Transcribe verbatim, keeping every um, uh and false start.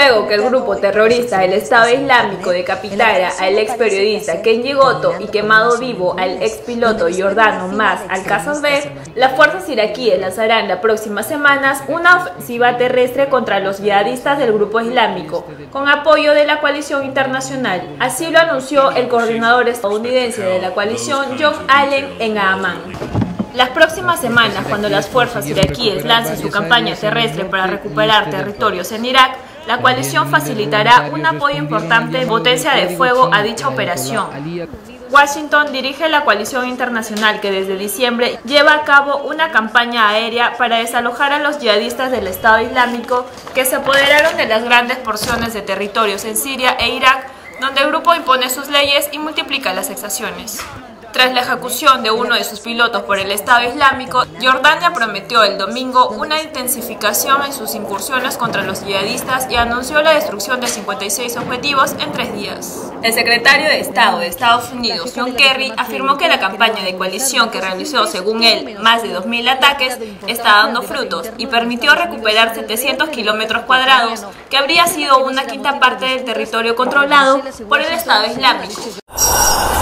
Luego que el grupo terrorista del Estado Islámico decapitara al ex periodista Kenji Goto y quemado vivo al ex piloto Giordano Mas Al-Qasasbeh, las fuerzas iraquíes lanzarán las próximas semanas una ofensiva terrestre contra los yihadistas del grupo islámico, con apoyo de la coalición internacional. Así lo anunció el coordinador estadounidense de la coalición, John Allen, en Amán. Las próximas semanas, cuando las fuerzas iraquíes lancen su campaña terrestre para recuperar territorios en Irak, la coalición facilitará un apoyo importante de potencia de fuego a dicha operación. Washington dirige la coalición internacional que desde diciembre lleva a cabo una campaña aérea para desalojar a los yihadistas del Estado Islámico que se apoderaron de las grandes porciones de territorios en Siria e Irak, donde el grupo impone sus leyes y multiplica las exacciones. Tras la ejecución de uno de sus pilotos por el Estado Islámico, Jordania prometió el domingo una intensificación en sus incursiones contra los yihadistas y anunció la destrucción de cincuenta y seis objetivos en tres días. El secretario de Estado de Estados Unidos, John Kerry, afirmó que la campaña de coalición que realizó, según él, más de dos mil ataques, está dando frutos y permitió recuperar setecientos kilómetros cuadrados, que habría sido una quinta parte del territorio controlado por el Estado Islámico.